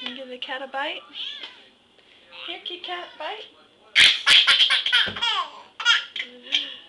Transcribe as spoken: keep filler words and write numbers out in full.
You give the cat a bite? Here, kitty cat, bite.